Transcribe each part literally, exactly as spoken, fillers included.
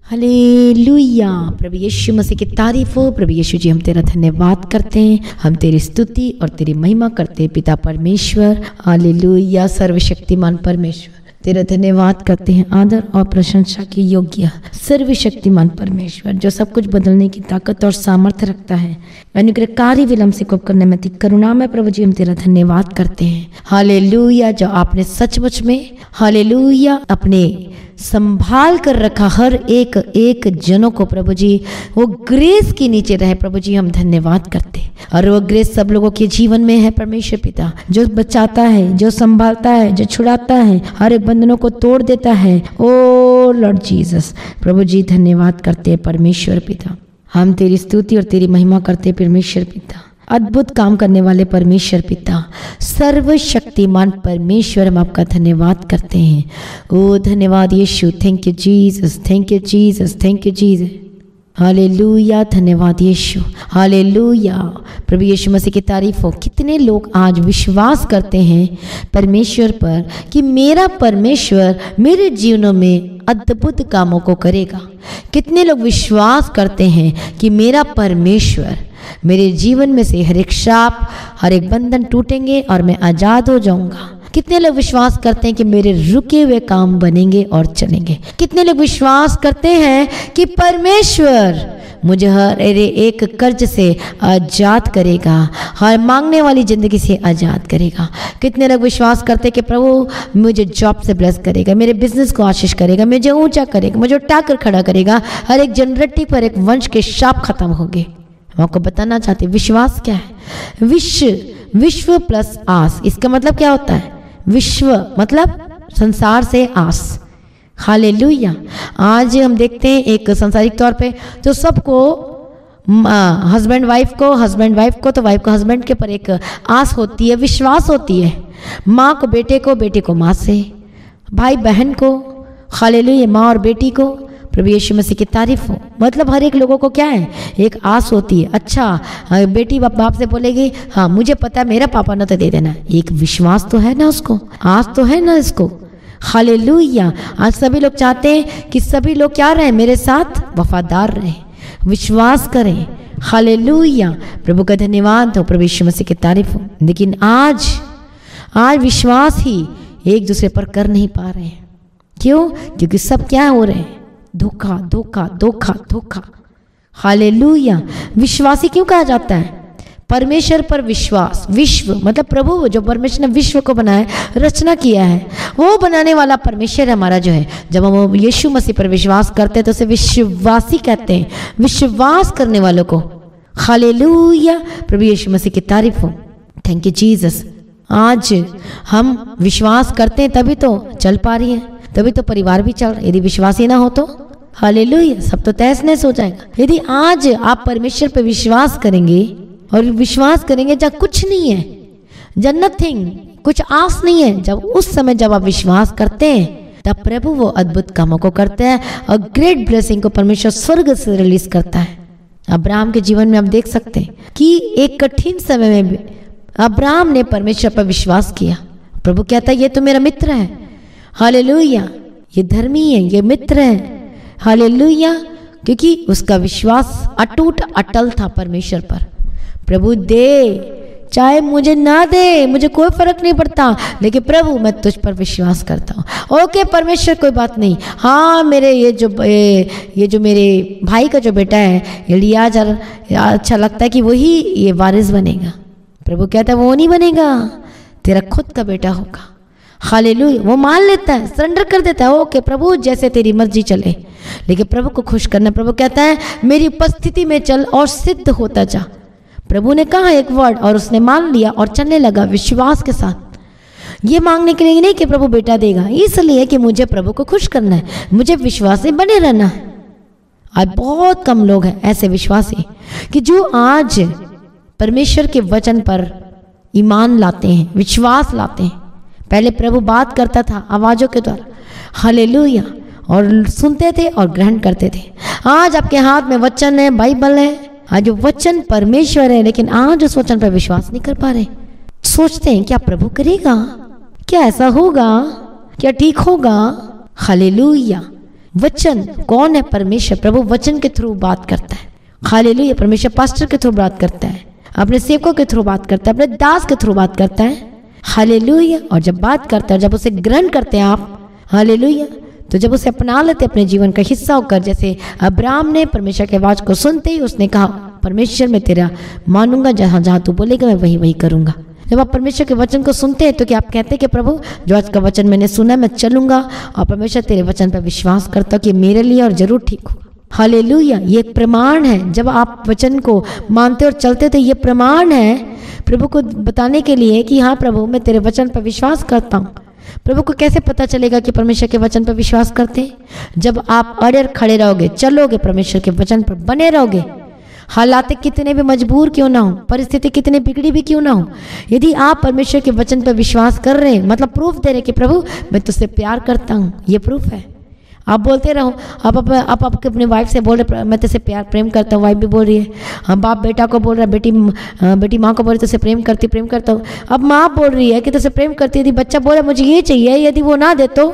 Hallelujah. प्रभु यीशु मसीह की तारीफ हो। प्रभु यीशु जी, हम तेरा धन्यवाद करते हैं, हम तेरी स्तुति और तेरी महिमा करते हैं पिता परमेश्वर। हालेलुया। सर्वशक्तिमान परमेश्वर, तेरा धन्यवाद करते हैं, आदर और प्रशंसा की योग्य सर्वशक्तिमान परमेश्वर, जो सब कुछ बदलने की ताकत और सामर्थ्य रखता है। अनुग्रहकारी विलंब से कोप करने में थी करुणा में प्रभु जी, हम तेरा धन्यवाद करते हैं। हालेलुया। जो आपने सचमुच में हालेलुया अपने संभाल कर रखा हर एक एक जनों को प्रभु जी, वो ग्रेस के नीचे रहे प्रभु जी, हम धन्यवाद करते हैं। और वो ग्रेस सब लोगों के जीवन में है परमेश्वर पिता, जो बचाता है, जो संभालता है, जो छुड़ाता है, हर एक बंधनों को तोड़ देता है। ओ लॉर्ड जीसस, प्रभु जी धन्यवाद करते हैं परमेश्वर पिता, हम तेरी स्तुति और तेरी महिमा करते हैं परमेश्वर पिता। अद्भुत काम करने वाले परमेश्वर पिता, सर्वशक्तिमान परमेश्वर, हम आपका धन्यवाद करते हैं। ओ धन्यवाद यीशु, thank you Jesus, thank you Jesus, thank you Jesus. Hallelujah. धन्यवाद यीशु। हालेलुया। प्रभु यीशु मसीह की तारीफ हो। कितने लोग आज विश्वास करते हैं परमेश्वर पर कि मेरा परमेश्वर मेरे जीवनों में अद्भुत कामों को करेगा। कितने लोग विश्वास करते हैं कि मेरा परमेश्वर मेरे जीवन में से हर एक शाप, हर एक बंधन टूटेंगे और मैं आजाद हो जाऊंगा। कितने लोग विश्वास करते हैं कि मेरे रुके हुए काम बनेंगे और चलेंगे। कितने लोग विश्वास करते हैं कि परमेश्वर मुझे हर एक कर्ज से आजाद करेगा, हर मांगने वाली जिंदगी से आजाद करेगा। कितने लोग विश्वास करते हैं कि प्रभु मुझे जॉब से ब्लेस करेगा, मेरे बिजनेस को आशीष करेगा, मुझे ऊंचा करेगा, मुझे उठाकर खड़ा करेगा, हर एक जनरेटिव पर एक वंश के शाप खत्म होंगे। हम आपको बताना चाहते हैं विश्वास क्या है। विश्व, विश्व प्लस आस, इसका मतलब क्या होता है? विश्व मतलब संसार से आस। हालेलुया। आज हम देखते हैं एक सांसारिक तौर पे तो सबको, हस्बैंड वाइफ को, हस्बैंड वाइफ को तो वाइफ को हस्बैंड के पर एक आस होती है, विश्वास होती है। माँ को बेटे को, बेटे को माँ से, भाई बहन को, हालेलुया, माँ और बेटी को। प्रभु यीशु मसीह की तारीफ हो। मतलब हर एक लोगों को क्या है? एक आस होती है। अच्छा, बेटी बाप बाप से बोलेगी हाँ मुझे पता है मेरा पापा ने तो दे देना। एक विश्वास तो है ना उसको, आस तो है ना इसको। हालेलुया। आज सभी लोग चाहते हैं कि सभी लोग क्या रहे? मेरे साथ वफादार रहे, विश्वास करें। हालेलुया। प्रभु का धन्यवाद हो, प्रभु यीशु मसीह की तारीफ हो। लेकिन आज आज विश्वास ही एक दूसरे पर कर नहीं पा रहे हैं। क्यों? क्योंकि सब क्या हो रहे हैं? धोखा धोखा धोखा धोखा। हालेलुया। विश्वासी क्यों कहा जाता है? परमेश्वर पर विश्वास। विश्व मतलब प्रभु, जो परमेश्वर ने विश्व को बनाया, रचना किया है, वो बनाने वाला परमेश्वर हमारा जो है। जब हम यीशु मसीह पर विश्वास करते हैं तो उसे विश्वासी कहते हैं, विश्वास करने वालों को। हालेलुया। प्रभु यीशु मसीह की तारीफ हो। Thank you Jesus. आज हम विश्वास करते हैं तभी तो चल पा रही है, तभी तो परिवार भी चल रहा है। यदि विश्वास ही ना हो तो हालेलुया सब तो तहस नहस हो जाएगा। यदि आज आप परमेश्वर पर विश्वास करेंगे और विश्वास करेंगे जब कुछ नहीं है, जब नथिंग, कुछ आस नहीं है, जब उस समय जब आप विश्वास करते हैं तब प्रभु वो अद्भुत कामों को करते हैं और ग्रेट ब्लेसिंग को परमेश्वर स्वर्ग से रिलीज करता है। अब्राहम के जीवन में आप देख सकते हैं कि एक कठिन समय में भी अब्राहम ने परमेश्वर पर विश्वास किया। प्रभु कहता है ये तो मेरा मित्र है। हालेलुया। ये धर्मी है, ये मित्र है। हालेलुया। क्योंकि उसका विश्वास अटूट अटल था परमेश्वर पर। प्रभु दे, चाहे मुझे ना दे, मुझे कोई फर्क नहीं पड़ता, लेकिन प्रभु मैं तुझ पर विश्वास करता हूँ। ओके परमेश्वर कोई बात नहीं। हाँ मेरे ये जो ये, ये जो मेरे भाई का जो बेटा है इलियाज, अच्छा लगता है कि वही ये वारिस बनेगा। प्रभु कहता है वो नहीं बनेगा, तेरा खुद का बेटा होगा। हालेलुया। वो मान लेता है, सरेंडर कर देता है। ओके प्रभु जैसे तेरी मर्जी चले, लेकिन प्रभु को खुश करना। प्रभु कहता है मेरी उपस्थिति में चल और सिद्ध होता जा। प्रभु ने कहा एक वर्ड और उसने मान लिया और चलने लगा विश्वास के साथ। ये मांगने के लिए नहीं कि प्रभु बेटा देगा, इसलिए कि मुझे प्रभु को खुश करना है, मुझे विश्वास में बने रहना है। आज बहुत कम लोग हैं ऐसे विश्वासी कि जो आज परमेश्वर के वचन पर ईमान लाते हैं, विश्वास लाते हैं। पहले प्रभु बात करता था आवाजों के द्वारा, हालेलुया, और सुनते थे और ग्रहण करते थे। आज आपके हाथ में वचन है, बाइबल है, आज जो वचन परमेश्वर है, लेकिन आज उस वचन पर विश्वास नहीं कर पा रहे। सोचते हैं क्या प्रभु करेगा, क्या ऐसा होगा, क्या ठीक होगा। हालेलुया। वचन कौन है? परमेश्वर। प्रभु वचन के थ्रू बात करता है। हालेलुया। परमेश्वर पास्टर के थ्रू बात करता है, अपने सेवकों के थ्रू बात करता है, अपने दास के थ्रू बात करता है। हालेलुया। और जब बात करता है, जब उसे ग्रहण करते हैं आप, हालेलुया, तो जब उसे अपना लेते अपने जीवन का हिस्सा होकर, जैसे अब्राहम ने परमेश्वर के आवाज को सुनते ही उसने कहा, परमेश्वर मैं तेरा मानूंगा, जहाँ जहाँ तू बोलेगा मैं वही वही करूंगा। जब आप परमेश्वर के वचन को सुनते हैं तो क्या आप कहते हैं कि प्रभु जो आज का वचन मैंने सुना मैं चलूंगा और परमेश्वर तेरे वचन पर विश्वास करता हूँ कि मेरे लिए और जरूर ठीक होगा। हालेलुया। ये एक प्रमाण है। जब आप वचन को मानते और चलते तो ये प्रमाण है प्रभु को बताने के लिए कि हाँ प्रभु मैं तेरे वचन पर विश्वास करता हूँ। प्रभु को कैसे पता चलेगा कि परमेश्वर के वचन पर विश्वास करते हैं? जब आप अड़े खड़े रहोगे, चलोगे, परमेश्वर के वचन पर बने रहोगे, हालात कितने भी मजबूर क्यों ना हो, परिस्थिति कितने बिगड़ी भी क्यों ना हो, यदि आप परमेश्वर के वचन पर विश्वास कर रहे हैं, मतलब प्रूफ दे रहे कि प्रभु मैं तुझसे प्यार करता हूँ, ये प्रूफ है। आप बोलते रहो, आप आप, आप, आप अपने वाइफ से बोल रहे मैं तुझसे प्यार प्रेम करता हूँ, वाइफ भी बोल रही है, हम बाप बेटा को बोल रहा है, बेटी बेटी माँ को बोल रही तुझसे प्रेम करती प्रेम करता हूँ। अब माँ बोल रही है कि तुझसे प्रेम करती, यदि बच्चा बोल रहा मुझे ये चाहिए, यदि वो ना दे तो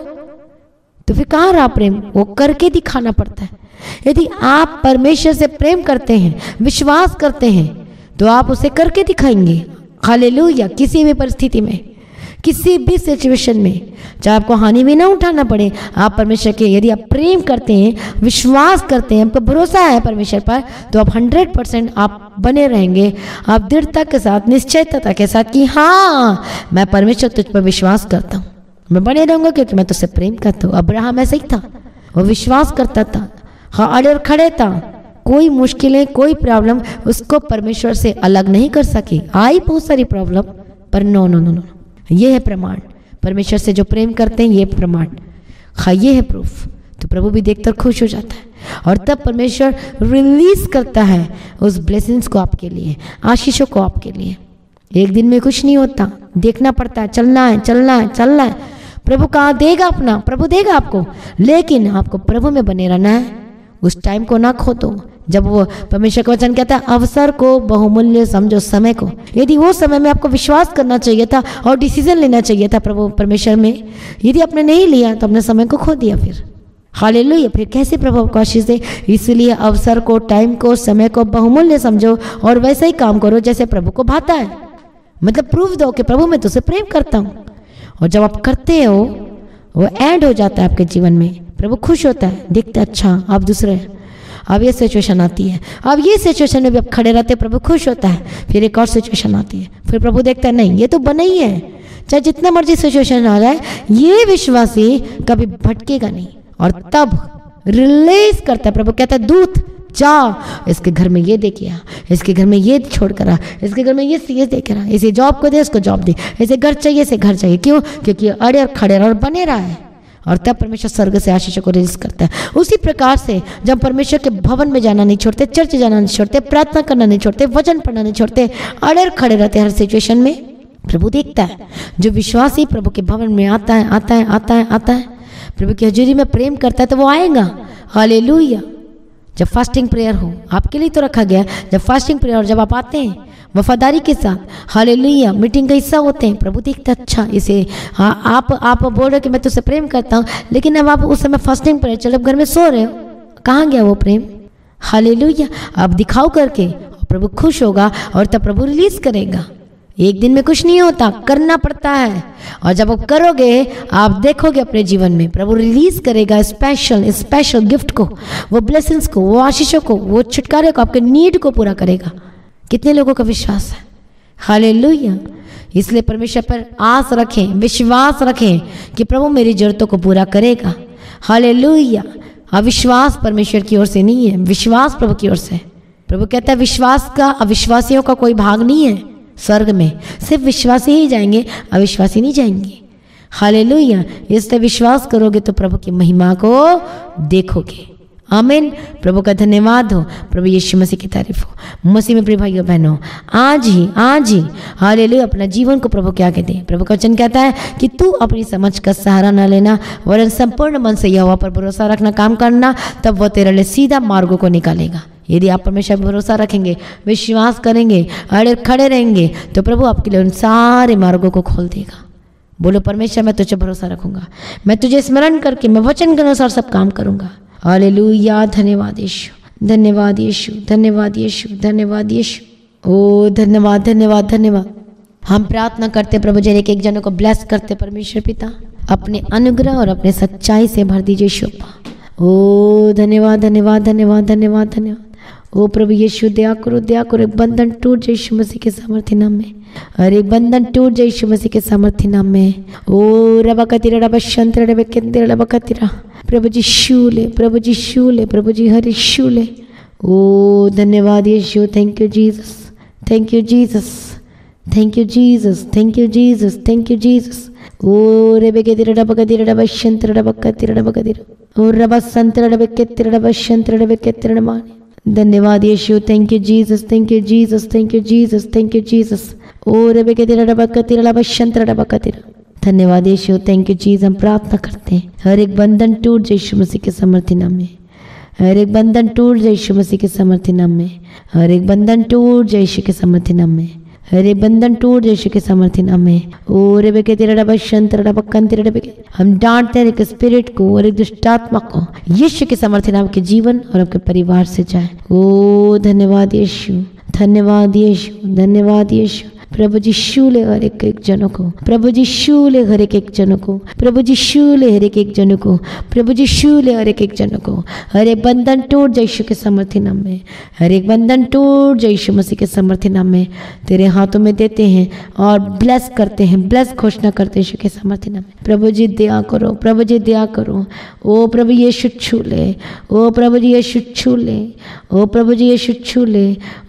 तो फिर कहाँ रहा प्रेम? वो करके दिखाना पड़ता है। यदि आप परमेश्वर से प्रेम करते हैं, विश्वास करते हैं, तो आप उसे करके दिखाएंगे। हालेलुया। किसी भी परिस्थिति में, किसी भी सिचुएशन में, चाहे आपको हानि भी ना उठाना पड़े, आप परमेश्वर के यदि आप प्रेम करते हैं, विश्वास करते हैं, आपको भरोसा है परमेश्वर पर, तो आप हंड्रेड परसेंट आप बने रहेंगे। आप दृढ़ता के साथ, निश्चयता के साथ कि हाँ मैं परमेश्वर तुझ पर विश्वास करता हूँ, मैं बने रहूँगा क्योंकि मैं तुझसे प्रेम करता हूँ। अब्राहम ऐसा ही था, वो विश्वास करता था, हाँ अड़े खड़े था, कोई मुश्किलें कोई प्रॉब्लम उसको परमेश्वर से अलग नहीं कर सकी। आई बहुत सारी प्रॉब्लम, पर नो नो नो नो ये है प्रमाण। परमेश्वर से जो प्रेम करते हैं ये प्रमाण, हाँ ये है प्रूफ। तो प्रभु भी देखकर खुश हो जाता है और तब परमेश्वर रिलीज करता है उस ब्लेसिंग्स को आपके लिए, आशीषों को आपके लिए। एक दिन में कुछ नहीं होता, देखना पड़ता है, चलना है चलना है चलना है। प्रभु कहाँ देगा अपना? प्रभु देगा आपको, लेकिन आपको प्रभु में बने रहना है। उस टाइम को ना खो दो। जब वो परमेश्वर का वचन कहता है अवसर को बहुमूल्य समझो, समय को। यदि वो समय में आपको विश्वास करना चाहिए था और डिसीजन लेना चाहिए था प्रभु परमेश्वर में, यदि आपने नहीं लिया तो अपने समय को खो दिया। फिर हालेलुया। फिर कैसे प्रभु आपको आशीष दे? इसलिए अवसर को, टाइम को, समय को बहुमूल्य समझो और वैसे ही काम करो जैसे प्रभु को भाता है। मतलब प्रूफ दो कि प्रभु मैं तुझसे प्रेम करता हूँ। और जब आप करते हो वो एंड हो जाता है आपके जीवन में। प्रभु खुश होता है, देखते अच्छा आप दूसरे। अब ये सिचुएशन आती है, अब ये सिचुएशन में भी आप खड़े रहते हैं, प्रभु खुश होता है। फिर एक और सिचुएशन आती है, फिर प्रभु देखता है नहीं ये तो बना ही है, चाहे जितना मर्जी सिचुएशन आ रहा है, ये विश्वासी कभी भटकेगा नहीं। और तब रिलीज करता है प्रभु, कहता है दूत जा, इसके घर में ये दे के आ, इसके घर में ये छोड़ कर आ, इसके घर में ये ये दे कर आ, इसे जॉब को दे, इसको जॉब दे, इसे घर चाहिए इसे घर चाहिए। क्यों? क्योंकि अड़े और खड़े और बने रहा है। और तब परमेश्वर स्वर्ग से आशीषों को रिलीज करता है। उसी प्रकार से जब परमेश्वर के भवन में जाना नहीं छोड़ते, चर्च जाना नहीं छोड़ते, प्रार्थना करना नहीं छोड़ते, वचन पढ़ना नहीं छोड़ते, अड़े और खड़े रहते हर सिचुएशन में, प्रभु देखता है। जो विश्वासी प्रभु के भवन में आता है आता है आता है आता है प्रभु की हजूरी में प्रेम करता है तो वो आएगा। हालेलुया। जब फास्टिंग प्रेयर हो, आपके लिए तो रखा गया, जब फास्टिंग प्रेयर, जब आप आते हैं वफादारी के साथ, हालेलुया, मीटिंग का हिस्सा होते हैं, प्रभु देखता अच्छा इसे। हाँ आप आप बोल रहे कि मैं तुझसे प्रेम करता हूँ, लेकिन अब आप उस समय फास्टिंग प्रेयर चलो घर में सो रहे हो, कहाँ गया वो प्रेम? हालेलुया। आप दिखाओ करके, प्रभु खुश होगा और तब प्रभु रिलीज करेगा। एक दिन में कुछ नहीं होता, करना पड़ता है। और जब आप करोगे, आप देखोगे अपने जीवन में प्रभु रिलीज करेगा स्पेशल स्पेशल गिफ्ट को, वो ब्लेसिंग्स को, वो आशीषों को, वो छुटकारे को, आपके नीड को पूरा करेगा। कितने लोगों का विश्वास है? हालेलुया। इसलिए परमेश्वर पर आस रखें, विश्वास रखें कि प्रभु मेरी जरूरतों को पूरा करेगा। हालेलुया। अविश्वास परमेश्वर की ओर से नहीं है, विश्वास प्रभु की ओर से। प्रभु कहता है विश्वास का अविश्वासियों का कोई भाग नहीं है स्वर्ग में, सिर्फ विश्वासी ही जाएंगे, अविश्वासी नहीं जाएंगे। हालेलुया। इसलिए विश्वास करोगे तो प्रभु की महिमा को देखोगे। आमीन। प्रभु का धन्यवाद हो, प्रभु यीशु मसीह की तारीफ हो। मसीह में प्रिय भाइयों बहनों, आज ही आज ही हालेलुया अपना जीवन को प्रभु के आगे दे। प्रभु का वचन कहता है कि तू अपनी समझ का सहारा न लेना, वरन संपूर्ण मन से यहोवा पर भरोसा रखना, काम करना, तब वह तेरे लिए सीधा मार्गों को निकालेगा। यदि आप परमेश्वर पर भरोसा रखेंगे, विश्वास करेंगे, अड़े खड़े रहेंगे, तो प्रभु आपके लिए उन सारे मार्गों को खोल देगा। बोलो परमेश्वर मैं तुझे भरोसा रखूंगा, मैं तुझे स्मरण करके मैं वचन के अनुसार सब काम करूंगा। हालेलुया, धन्यवाद यीशु, धन्यवाद यीशु, धन्यवाद यीशु, धन्यवाद यीशु। ओ धन्यवाद धन्यवाद धन्यवाद। हम प्रार्थना करते प्रभु जी, एक एक जनों को ब्लेस करते परमेश्वर पिता, अपने अनुग्रह और अपने सच्चाई से भर दीजिए यीशु अप्पा। ओ धन्यवाद धन्यवाद धन्यवाद धन्यवाद धन्यवाद। ओ प्रभु यीशु दया करो दया करो, एक बंधन टूट जाए यीशु मसीह के सामर्थ्य नाम में, और एक बंधन टूट जाए यीशु मसीह के सामर्थ्य नाम में। ओ रबा कतिरा रबा शंतर रबा केंद्र रबा कतिरा, प्रभु जी शूले, प्रभु जी शूले, प्रभु जी हरि शूले। ओ धन्यवाद यीशु, thank you Jesus, thank you Jesus, thank you Jesus, thank you Jesus, thank you Jesus. ओ रबे कतिरा रबा कतिरा रबा शंतर रबा कतिरा रबा कतिरा, ओ रबा संतर रबा केंद्र रबा शंतर रबा केंद्र माने। धन्यवाद यीशु, thank you Jesus, thank you Jesus, thank you Jesus, thank you Jesus. ओ रबे कतिरा रबा कतिरा रबा शंतर रबा कतिरा। धन्यवाद यीशु, थैंक यू जीसस। हम प्रार्थना करते हैं हर एक बंधन टूट जाए यीशु मसीह के सामर्थ्य नाम में, हर एक बंधन टूट जाए यीशु मसीह के सामर्थ्य नाम में, हर एक बंधन टूट जाए यीशु के सामर्थ्य नाम में, हर एक बंधन टूट जाए यीशु के सामर्थ्य नाम में। ओ रबे के तेरा रबा शंतर रबा कंतिर रबे, हम डांटते हैं एक स्पिरिट को और एक दुष्ट आत्मा को यीशु के सामर्थ्य नाम के जीवन और आपके परिवार से जाए। ओ धन्यवाद यीशु, धन्यवाद यीशु, धन्यवाद यीशु। प्रभु जी शूले हर एक एक जनों को, प्रभु जी शूले हर एक एक जनों को, प्रभु जी शूले हर एक एक जनों को, प्रभु जी शूले हर एक एक जनों को। हर एक बंधन टूट जाए यीशु के सामर्थ्य नाम में, हर एक बंधन टूट जाए यीशु मसीह के सामर्थ्य नाम में। तेरे हाथों में देते हैं और ब्लेस करते हैं, ब्लेस घोषणा करते हैं यीशु के सामर्थ्य नाम में। प्रभु जी दया करो, प्रभु जी दया करो। ओ प्रभु यीशु छूले, ओ प्रभु जी यीशु छूले, ओ प्रभु जी यीशु छूले।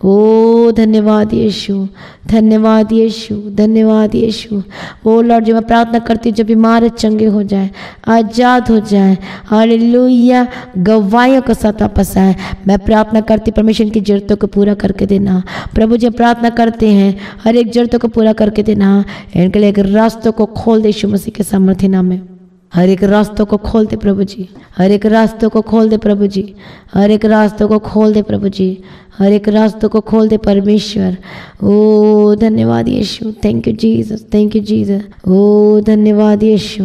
ओ धन्यवाद यीशु, धन्यवाद यीशु, धन्यवाद यीशु। ओ लॉर्ड जी मैं प्रार्थना करती हूँ जब बीमार चंगे हो जाए, आजाद हो जाए, हालेलुया, गवाहियों के साथ वापस आए। मैं प्रार्थना करती परमेश्वर की जरूरतों को पूरा करके देना। प्रभु जी प्रार्थना करते हैं हर एक जरूरतों को पूरा करके देना। इनके लिए एक रास्तों को खोल दे यीशु मसीह के सामर्थ्य नाम में। हर एक रास्तों को खोल दे प्रभु जी, हर एक रास्तों को खोल दे प्रभु जी, हर एक रास्तों को खोल दे प्रभु जी, हर एक रास्तों को खोल दे परमेश्वर। ओ धन्यवाद यीशु, thank you Jesus, thank you Jesus. ओ धन्यवाद यीशु,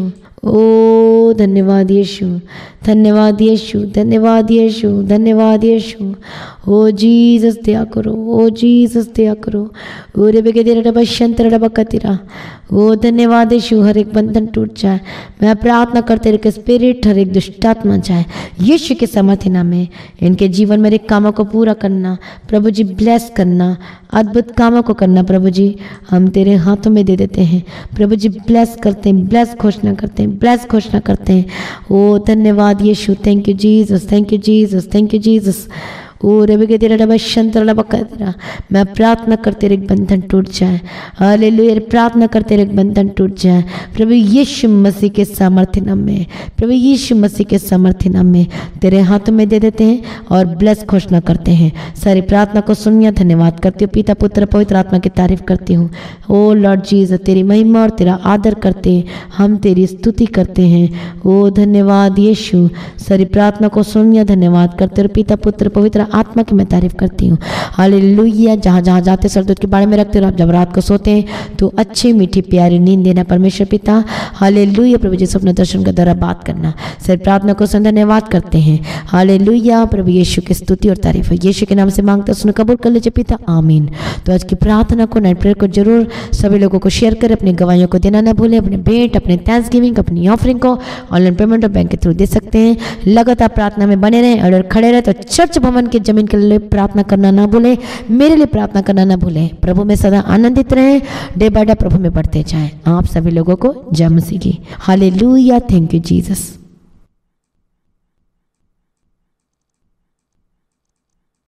ओ धन्यवाद यीशु, धन्यवाद यीशु, धन्यवाद यीशु, धन्यवाद यीशु। ओ जीसस दया करो, ओ जीसस दया करो। ओ रे बेगे दे रबा शंतर रबा कतिरा। ओ धन्यवाद यीशु, हर एक बंधन टूट जाए। मैं प्रार्थना करते रहे कि स्पिरिट हर एक दुष्टात्मा जाए यीशु के सामर्थ्य नाम में। इनके जीवन में एक कामों को पूरा करना प्रभु जी, ब्लेस करना, अद्भुत कामों को करना प्रभु जी, हम तेरे हाथों में दे देते हैं प्रभु जी। ब्लेस करते हैं, ब्लेस घोषणा करते हैं, ब्लेस घोषणा करते हैं। ओ धन्यवाद यीशु, thank you Jesus, thank you Jesus, thank you Jesus. ओ रबे के तेरा रबा शंतर रबा कतरा। मैं प्रार्थना करते रहे बंधन टूट जाए, हालेलुया, प्रार्थना करते रहे बंधन टूट जाए प्रभु यीशु मसीह के सामर्थ्य नाम में, प्रभु यीशु मसीह के सामर्थ्य नाम में तेरे हाथों में दे देते हैं और ब्लेस घोषणा करते हैं। सारी प्रार्थना को सुनिया धन्यवाद करती हूँ, पिता पुत्र पवित्र आत्मा की तारीफ करती हूँ। ओ लॉर्ड जीसस, तेरी महिमा और तेरा आदर करते हैं, हम तेरी स्तुति करते हैं। ओ धन्यवाद यीशु, सारी प्रार्थना को सुनिया धन्यवाद करते हो, पिता पुत्र पवित्र आत्मा की मैं तारीफ करती हूँ। हालेलुया, जहाँ जहाँ जाते सरदूत के बारे में रखते हो, आप जब रात को सोते हैं तो अच्छी मीठी प्यारी नींद देना परमेश्वर पिता। हालेलुया, प्रभु जी स्वप्न दर्शन का द्वारा बात करना। सिर्फ प्रार्थना को सुन धन्यवाद करते हैं। हालेलुया, प्रभु यीशु की स्तुति और तारीफ है, यीशु के नाम से मांगते सुन कबूल कर लीजिए पिता, आमीन। तो आज की प्रार्थना को, नाइट प्रेयर को जरूर सभी लोगों को शेयर करें, अपनी गवाहियों को देना ना भूलें, अपने भेंट, अपने थैंक्सगिविंग, अपनी ऑफरिंग को ऑनलाइन पेमेंट और बैंक के थ्रू दे सकते हैं। लगातार प्रार्थना में बने रहें और खड़े रहे तो चर्च भवन के जमीन के लिए प्रार्थना करना ना भूलें, मेरे लिए प्रार्थना करना ना भूलें। प्रभु में सदा आनंदित रहें, डे बाय डे प्रभु में बढ़ते जाएं। आप सभी लोगों को जय मसीह की। Hallelujah, thank you Jesus.